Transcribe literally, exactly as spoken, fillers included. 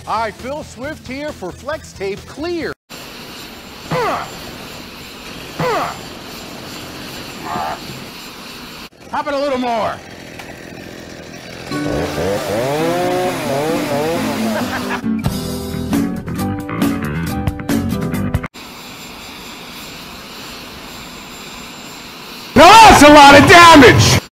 Hi, Phil Swift here for Flex Tape Clear. How about a little more? Now that's a lot of damage!